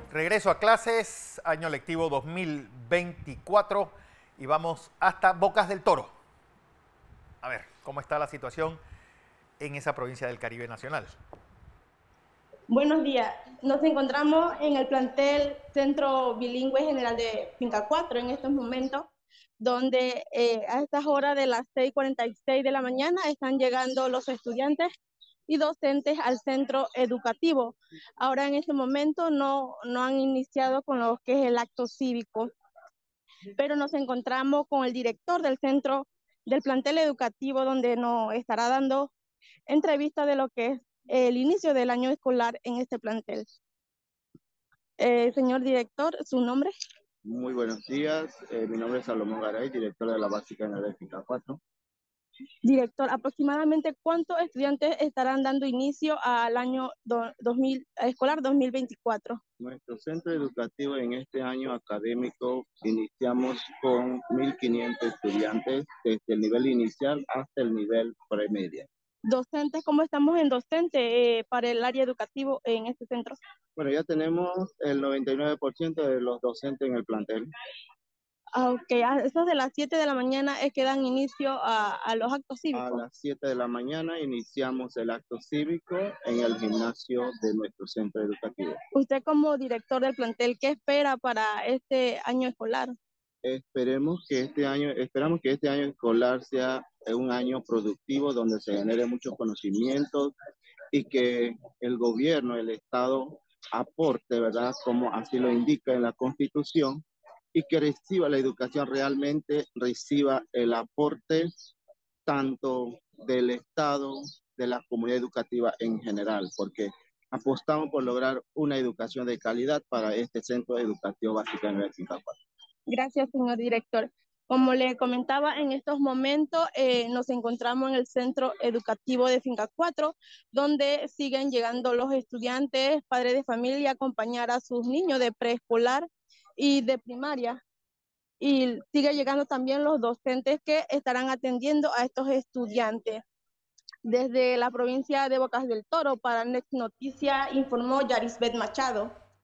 Regreso a clases, año lectivo 2024 y vamos hasta Bocas del Toro. A ver, ¿cómo está la situación en esa provincia del Caribe Nacional? Buenos días. Nos encontramos en el plantel Centro Bilingüe General de Finca 4 en estos momentos, donde a estas horas de las 6:46 de la mañana están llegando los estudiantes y docentes al centro educativo. Ahora en este momento no han iniciado con lo que es el acto cívico, pero nos encontramos con el director del centro del plantel educativo, donde nos estará dando entrevista de lo que es el inicio del año escolar en este plantel. Señor director, ¿su nombre? Muy buenos días, mi nombre es Salomón Garay, director de la Básica Energética 4. Director, aproximadamente ¿cuántos estudiantes estarán dando inicio al año 2000, escolar 2024? Nuestro centro educativo en este año académico iniciamos con 1.500 estudiantes desde el nivel inicial hasta el nivel premedio. Docentes, ¿cómo estamos en docente para el área educativo en este centro? Bueno, ya tenemos el 99% de los docentes en el plantel. Ok, a eso de las 7 de la mañana es que dan inicio a los actos A cívicos. las 7 de la mañana iniciamos el acto cívico en el gimnasio de nuestro centro educativo. Usted como director del plantel, ¿qué espera para este año escolar? Esperamos que este año escolar sea un año productivo donde se genere muchos conocimientos y que el gobierno, el Estado aporte, ¿verdad? Como así lo indica en la Constitución, y que reciba la educación realmente, reciba el aporte tanto del Estado, de la comunidad educativa en general, porque apostamos por lograr una educación de calidad para este centro educativo básico en el Quintapá. Gracias, señor director. Como le comentaba, en estos momentos nos encontramos en el centro educativo de Finca 4, donde siguen llegando los estudiantes, padres de familia, a acompañar a sus niños de preescolar y de primaria. Y sigue llegando también los docentes que estarán atendiendo a estos estudiantes. Desde la provincia de Bocas del Toro, para Next Noticia, informó Yarisbet Machado.